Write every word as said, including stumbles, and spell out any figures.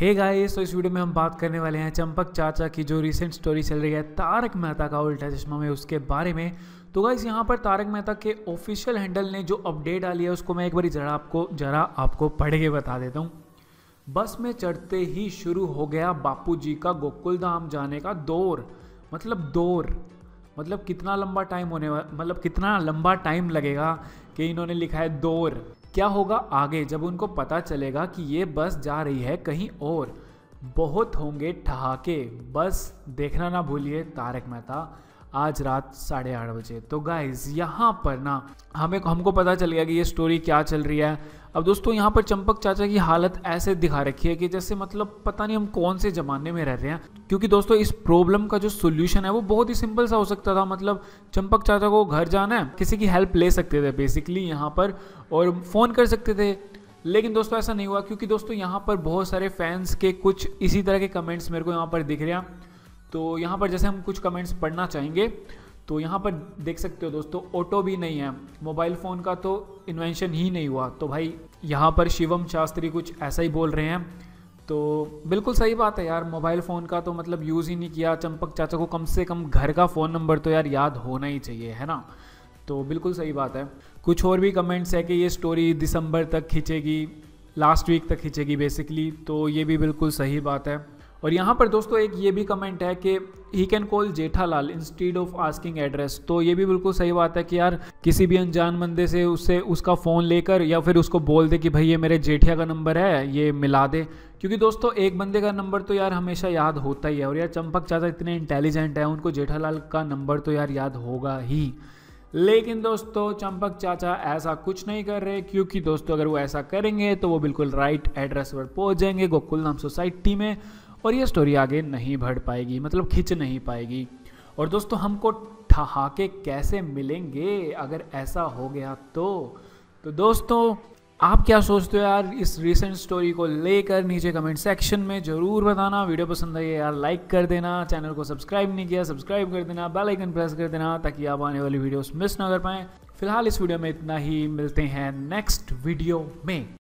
Hey guys, तो इस video में हम बात करने वाले हैं चंपक चाचा की जो रिसेंट स्टोरी चल रही है तारक मेहता का उल्टा चश्मा में, उसके बारे में। तो गाइस यहाँ पर तारक मेहता के ऑफिशियल हैंडल ने जो अपडेट डाली है उसको मैं एक बार जरा आपको जरा आपको पढ़ के बता देता हूँ। बस में चढ़ते ही शुरू हो गया बापूजी का गोकुलधाम जाने का दौर। मतलब दौर मतलब कितना लंबा टाइम होने वाला, मतलब कितना लंबा टाइम लगेगा कि इन्होंने लिखा है दौर। क्या होगा आगे जब उनको पता चलेगा कि ये बस जा रही है कहीं और? बहुत होंगे ठहाके। बस देखना ना भूलिए तारक मेहता आज रात साढ़े आठ बजे। तो गाइज यहाँ पर ना हमें हमको पता चल गया कि ये स्टोरी क्या चल रही है। अब दोस्तों यहाँ पर चंपक चाचा की हालत ऐसे दिखा रखी है कि जैसे मतलब पता नहीं हम कौन से ज़माने में रह रहे हैं। क्योंकि दोस्तों इस प्रॉब्लम का जो सोल्यूशन है वो बहुत ही सिंपल सा हो सकता था। मतलब चंपक चाचा को घर जाना है, किसी की हेल्प ले सकते थे बेसिकली यहाँ पर, और फ़ोन कर सकते थे। लेकिन दोस्तों ऐसा नहीं हुआ, क्योंकि दोस्तों यहाँ पर बहुत सारे फैंस के कुछ इसी तरह के कमेंट्स मेरे को यहाँ पर दिख रहे हैं। तो यहाँ पर जैसे हम कुछ कमेंट्स पढ़ना चाहेंगे तो यहाँ पर देख सकते हो दोस्तों, ऑटो भी नहीं है, मोबाइल फ़ोन का तो इन्वेंशन ही नहीं हुआ। तो भाई यहाँ पर शिवम शास्त्री कुछ ऐसा ही बोल रहे हैं। तो बिल्कुल सही बात है यार, मोबाइल फ़ोन का तो मतलब यूज़ ही नहीं किया। चंपक चाचा को कम से कम घर का फ़ोन नंबर तो यार याद होना ही चाहिए, है ना। तो बिल्कुल सही बात है। कुछ और भी कमेंट्स है कि ये स्टोरी दिसंबर तक खींचेगी, लास्ट वीक तक खींचेगी बेसिकली। तो ये भी बिल्कुल सही बात है। और यहाँ पर दोस्तों एक ये भी कमेंट है कि he can call Jethalal instead of asking address. तो ये भी बिल्कुल सही बात है कि यार किसी भी अनजान बंदे से उससे उसका फ़ोन लेकर या फिर उसको बोल दे कि भाई ये मेरे जेठिया का नंबर है, ये मिला दे। क्योंकि दोस्तों एक बंदे का नंबर तो यार हमेशा याद होता ही है। और यार चंपक चाचा इतने इंटेलिजेंट है, उनको जेठालाल का नंबर तो यार याद होगा ही। लेकिन दोस्तों चंपक चाचा ऐसा कुछ नहीं कर रहे, क्योंकि दोस्तों अगर वो ऐसा करेंगे तो वो बिल्कुल राइट एड्रेस पर पहुँच जाएंगे, गोकुलधाम सोसाइटी में, और ये स्टोरी आगे नहीं बढ़ पाएगी, मतलब खिंच नहीं पाएगी। और दोस्तों हमको ठहाके कैसे मिलेंगे अगर ऐसा हो गया तो तो दोस्तों आप क्या सोचते हो यार इस रिसेंट स्टोरी को लेकर? नीचे कमेंट सेक्शन में ज़रूर बताना। वीडियो पसंद आई यार लाइक कर देना, चैनल को सब्सक्राइब नहीं किया सब्सक्राइब कर देना, बेल आइकन प्रेस कर देना ताकि आप आने वाली वीडियोस मिस ना कर पाएँ। फिलहाल इस वीडियो में इतना ही, मिलते हैं नेक्स्ट वीडियो में।